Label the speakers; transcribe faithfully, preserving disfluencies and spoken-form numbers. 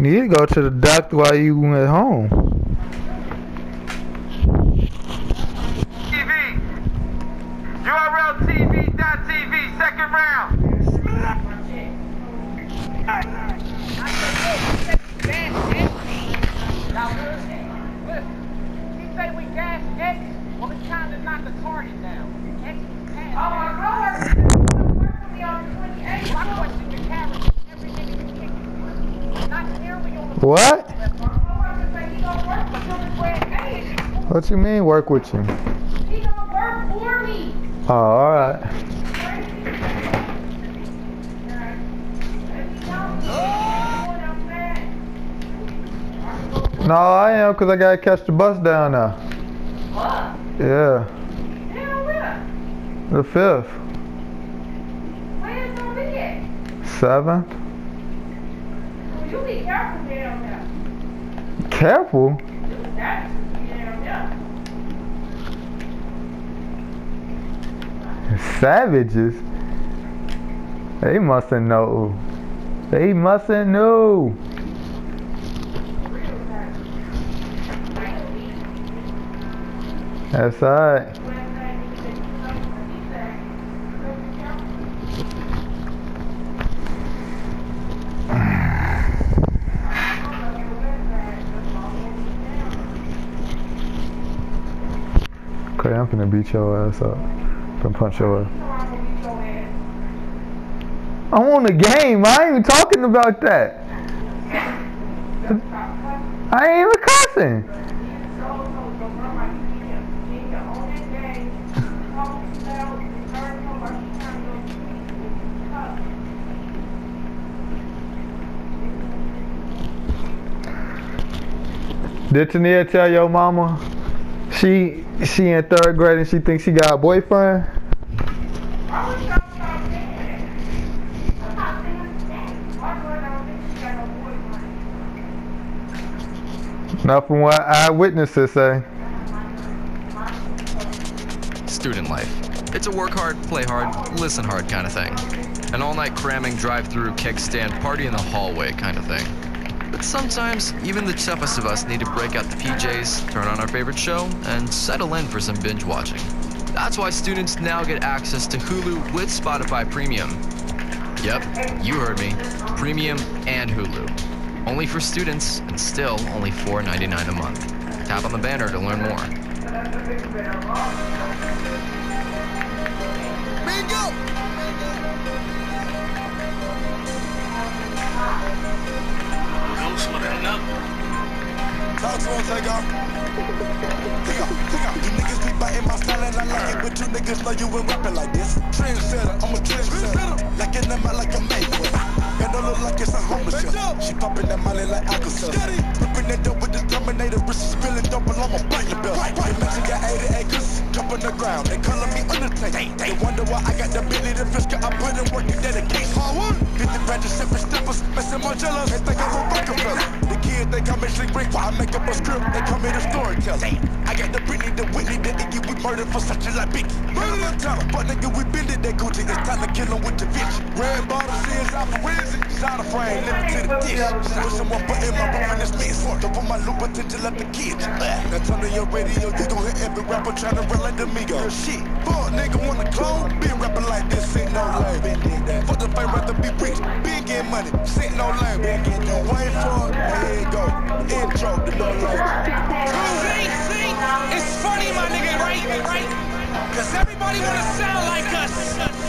Speaker 1: need to go to the doctor while you at home.
Speaker 2: T V. U R L T V dot T V. Second round.
Speaker 3: Now listen, listen. He say we gas X, well it's time to knock the target down. X is pass. Oh my God! My question to Karen, every nigga you kick is not nearly on the
Speaker 1: What?
Speaker 3: He
Speaker 1: What you mean work with you?
Speaker 3: gonna work for me.
Speaker 1: Oh, alright. No, I am because I gotta catch the bus down there.
Speaker 3: What?
Speaker 1: Yeah.
Speaker 3: Hell yeah.
Speaker 1: The fifth.
Speaker 3: Where's it gonna be at?
Speaker 1: Seventh.
Speaker 3: Well, you be careful down there.
Speaker 1: Careful.
Speaker 3: You got to be down there.
Speaker 1: Savages. They mustn't know. They mustn't know. That's alright. Okay, I'm finna beat your ass up. Finna punch your ass. I want a game. I ain't even talking about that. I ain't even cussing. Did Tania tell your mama she she in third grade and she thinks she got a boyfriend? Not from what eyewitnesses say.
Speaker 4: Student life. It's a work hard, play hard, listen hard kind of thing. An all-night cramming, drive-through, kickstand, party in the hallway kind of thing. But sometimes, even the toughest of us need to break out the P Js, turn on our favorite show, and settle in for some binge watching. That's why students now get access to Hulu with Spotify Premium. Yep, you heard me. Premium and Hulu. Only for students, and still only four ninety-nine a month. Tap on the banner to learn more.
Speaker 5: Bingo! Talk to him, take off. Take off, take off. You niggas be biting my style and I like it, but you niggas know you ain't rapping like this. Trendsetter, I'm a trendsetter. Like in the mouth like a Mayweather. And don't look like it's a homeless shelter. She popping that molly like Alka-Seltzer. Ripping that dope with the Terminator, wrist is spilling dope along my bite the belt. The mansion got eighty acres, jump on the ground. They calling me Undertaker. They wonder why I got the Billy the Fish, I put in work and dedication. fifty branches, separate steppers, messing my jealous. They think I'm a Rockefeller. The kids think I'm actually great, I make up a script, they call me the storyteller. I got the Britney, the Whitney, the Iggy, we murdered for such a like big. Murder the talent, but nigga, we been to that Gucci, it's time to kill him with the bitch. Red bottle seals out forensic, shot a frame, limited to the dish. Put someone put in my room and it's me, don't put my loop potential at the kids. Now turn on your radio, you gon' hear every rapper trying to run like the Migo. Shit, fuck nigga wanna clone, been rapping like this, ain't no lame. Fuck the fight, rather be rich, big in money, ain't no lame. Wait for it, there you go, intro, the no lame.
Speaker 6: See, see, it's funny, my nigga, right, right? Cause everybody wanna sound like us.